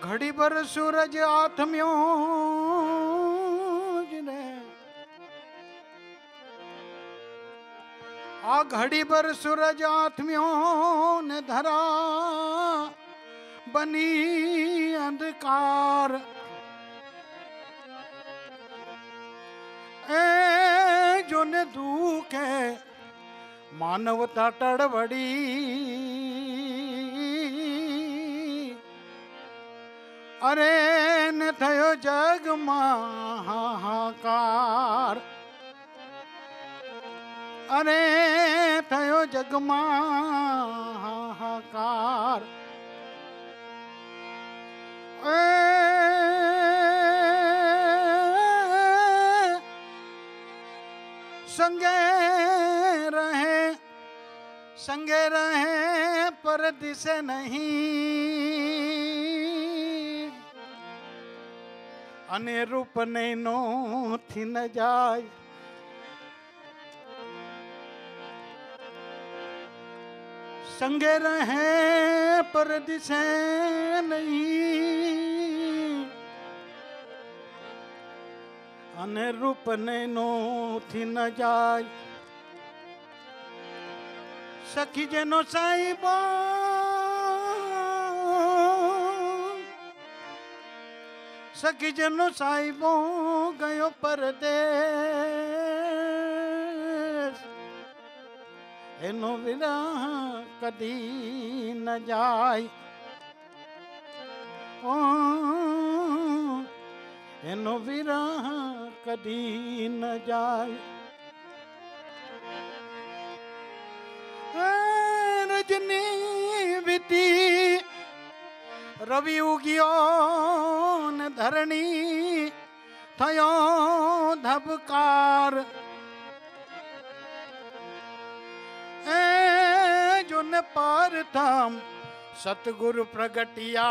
घड़ी भर सूरज आथम्यो ने आ घड़ी भर सूरज आथम्यो ने धरा बनी अंधकार ए जो ने दुख है मानवता टड़बड़ी अरे न थयो जग हाहाकार अरे थयो जग हाहाकार संगे रहे पर दिसे नहीं अने रूप नैनो थी न जाय संगे रहे पर दिसे नहीं अने रूप नैनो थी न जाय सखी जनो साहिबा सखी जनो साहिबो गयो परदेस एनो विरह कदी न जाय ओ एनो विरह कदी न जाय रजनी बीती रवि उगियो न धरणी थयो धबकार ए जो न पार थाम सतगुरु प्रगटिया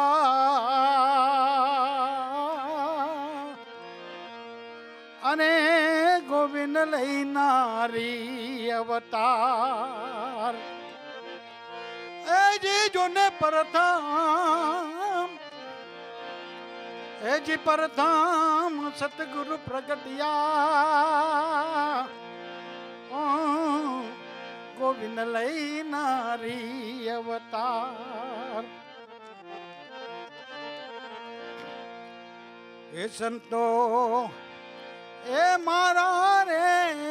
अने गोविंद लई नारी अवतार ए जी जो ने परथाम ए जी परथाम सतगुरु प्रगटिया गोविंद लई नारी अवतार ए संतो ए मारा रे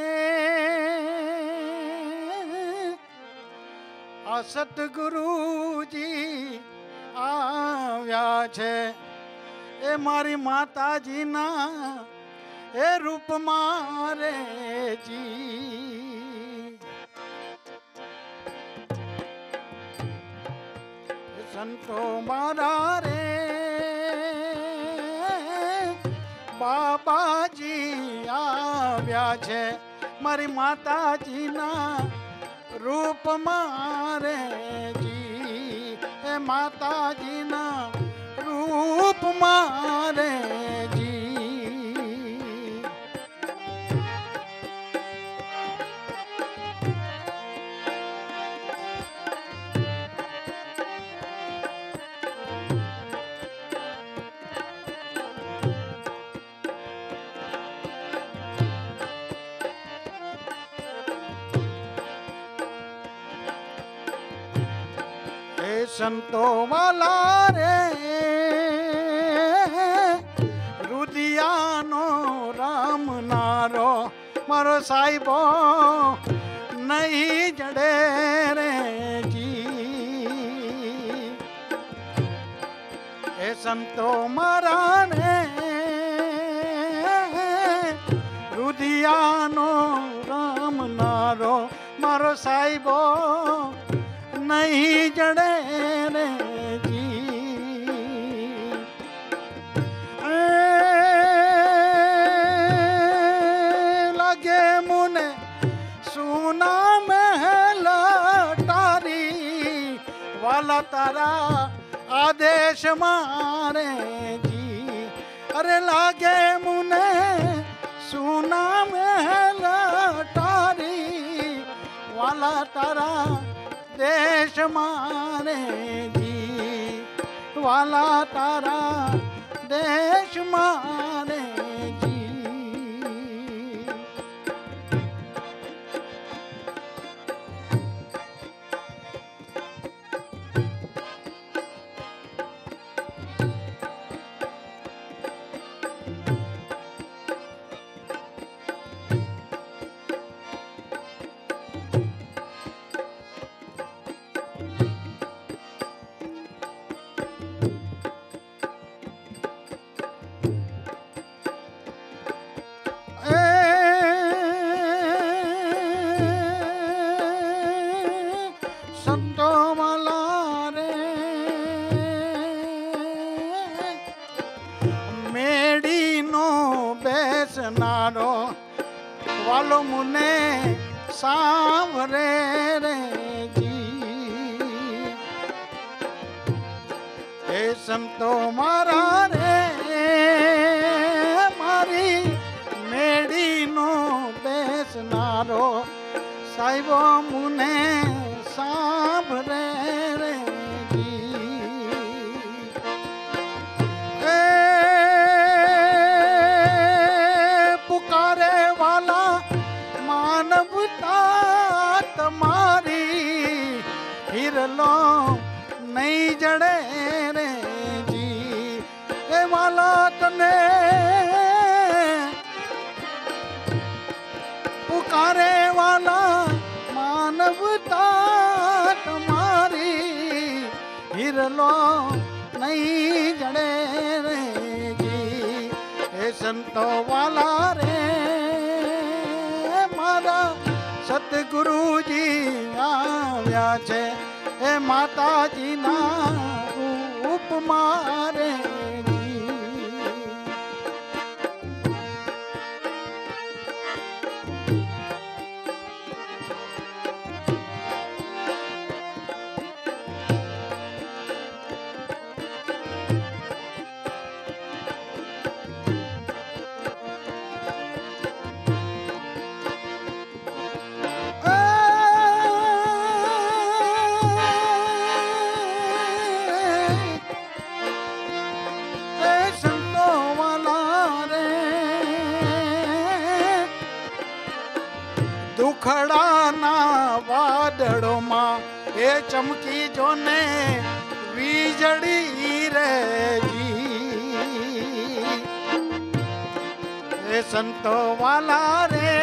आ सतगुरुजी આવ્યા છે એ મારી માતાજીના એ રૂપ મારે જી સંતો મારા રે બાબાજી આવ્યા છે મારી માતાજીના रूप मारे जी ए माताजी ना रूप मारे जी संतो वाला रे रुदियानो राम नारो मारो साहिबो नहीं जड़े रे जी ए संतो मारा रे रुदियानो राम नारो मारो साहिबो नहीं जड़े रे जी लगे मुने सुना महल टारी वाला तारा आदेश मारे जी अरे लागे मुने सुना महल टारी वाला तारा देश मारे जी वाला तारा देश मारे जी। वालो मुने सांवरे रे जी। हे संतो मारा रे मारी मेड़ी नो बेसनारो साहिबो मुने सांवरे रे जी। पुकारे वाला मानवता तुम्हारी हिरलो नहीं जड़े रे जी। ए वाला तने पुकारे वाला मानवता तुम्हारी हिरलो नहीं जड़े रे जी। ए संतो वाला रे सतगुरु जी आव्या छे ए माताजी ना रूप मारे जी। दुखड़ा ना वादड़ो मां ए चमकी जोने वीजड़ी रे जी। ए संतो वाला रे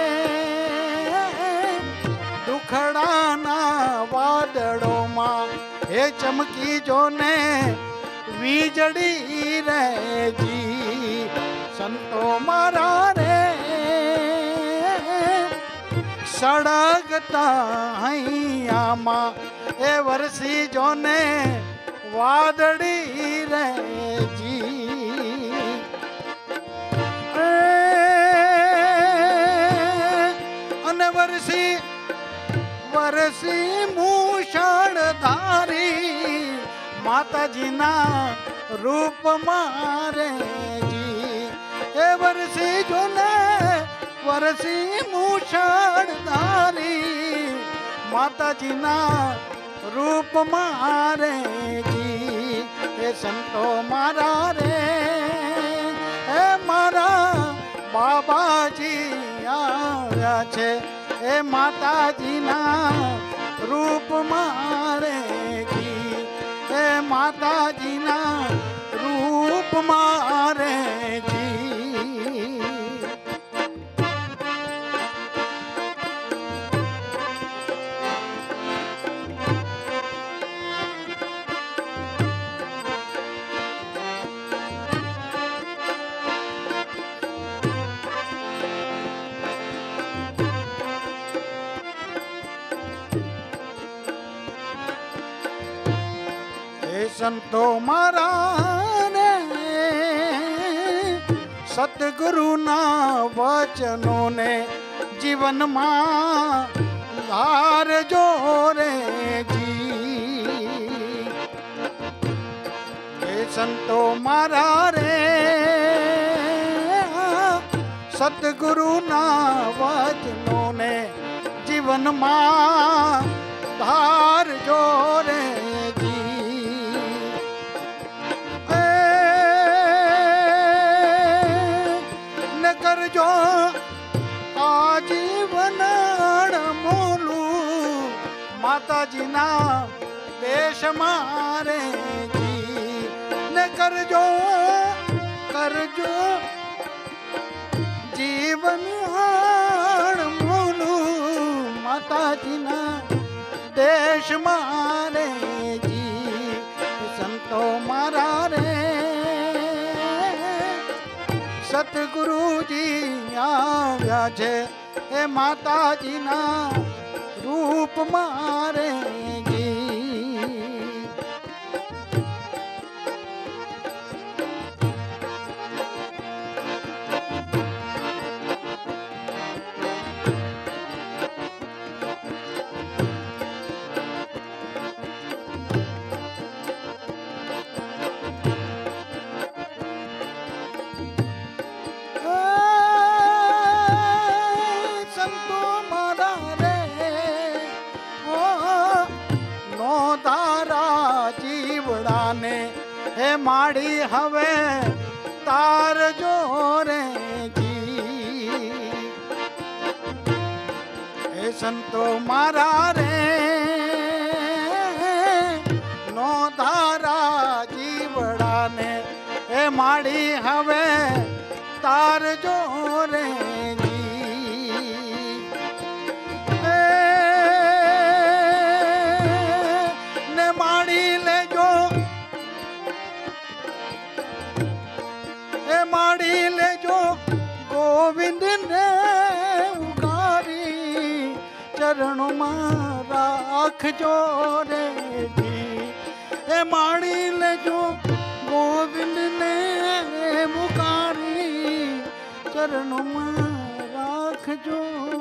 दुखड़ा ना वादड़ो मां ए चमकी जोने वीजड़ी रे जी। संतो मारा रे सड़गता हैया मां ए वरसी जोने वादड़ी रे जी। अने वरसी वरसी मूषण धारी माता जी ना रूप मारे जी। ए वरसी जोने वरसी मूषण धारी माता जी ना रूप मारे जी। ए संतो मारा रे ए मारा बाबा जी आव्या छे ए माता जी ना रूप मारे जी। ए माता जी ना रूप मारे जी। संतो मारा ने सतगुरु ना वचनों ने जीवन मां धार जोरे जी। हे संतो मारा रे सतगुरु ना वचनों ने जीवन मां धार जोरे जी। माताजी ना देश मारे जी ने करजो जीवन मोनू माताजी ना देश मारे जी संतो मारा रे सतगुरु जी आव्या छे हे माताजी ना रूप मारे जी हे माड़ी हवे तार जोरे जी हे संतो मारा रे नो धारा जीवड़ा ने हे माड़ी हवे तार जोरे जी ने माड़ी ले जो माड़ी ले जो गोविंद ने उगारी चरणों में राख जो रे जी ए माड़ी ले जो गोविंद ने उगारी चरणों में राख जो